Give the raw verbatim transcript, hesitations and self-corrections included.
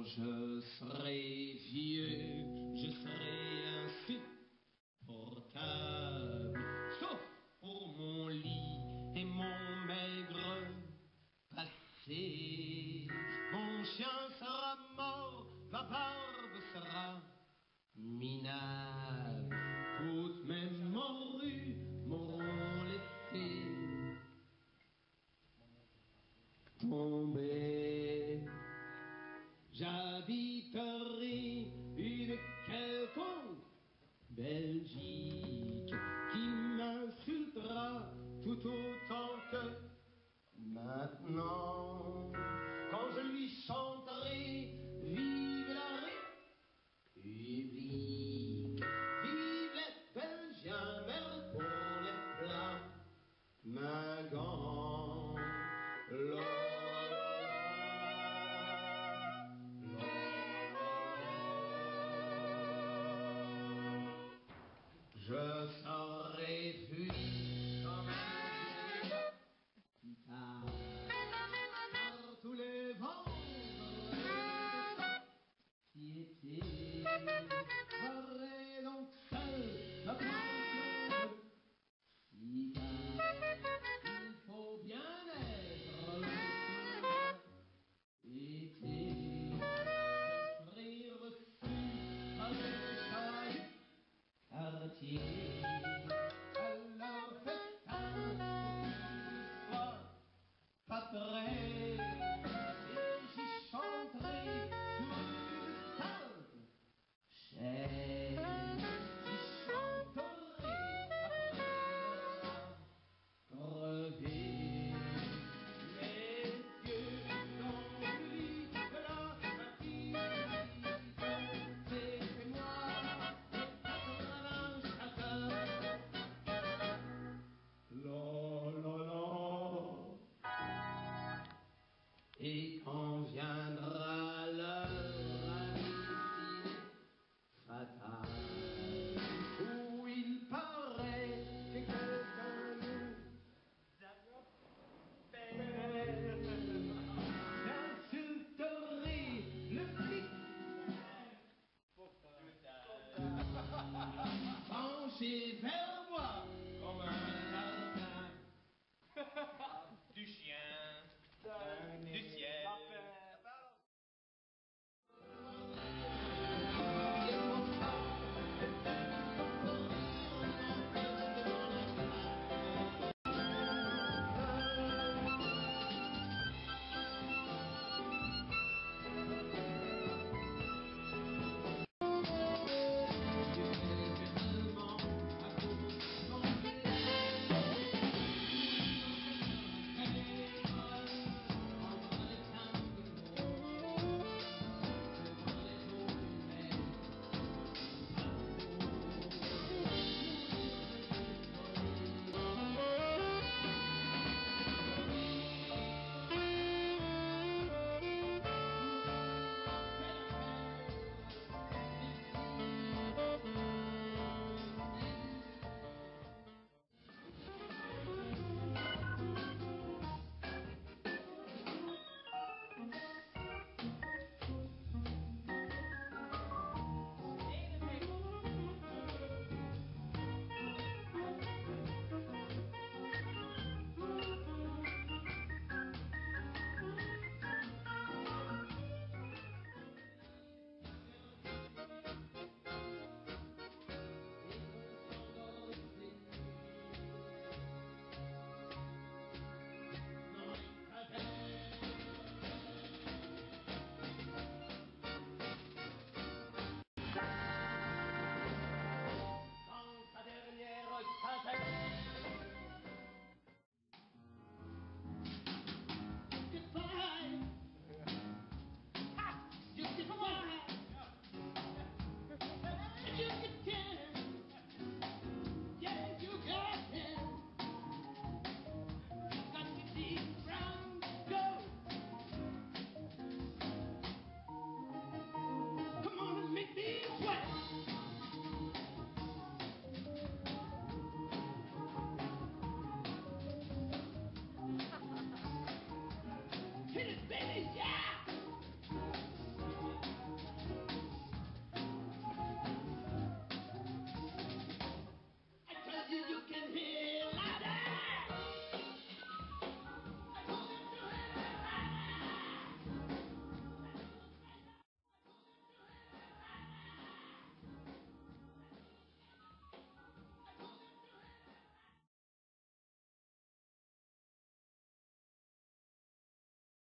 je serai vieux, je serai insupportable, sauf pour mon lit et mon maigre passé. Mon chien sera mort, ma barbe sera minable, toutes mes morues m'auront laissé tomber. J'habiterai une quelconque Belgique qui m'insultera tout autant que maintenant, quand je lui chanterai vive la République, vive les Belgiens, merde pour les plats, Mingan, je serai fui comme un guitare par tous les vents qui étaient barrés donc seul ma pension de cigare. Il faut bien être été rire reçu par le chahut quartier. Alors faites un soir pas près, et j'y chanterai sur une table chaise. J'y chanterai après crever les yeux dans le lit de la fatigue. C'est moi, les quatre-vingts chacun. La la la. Et quand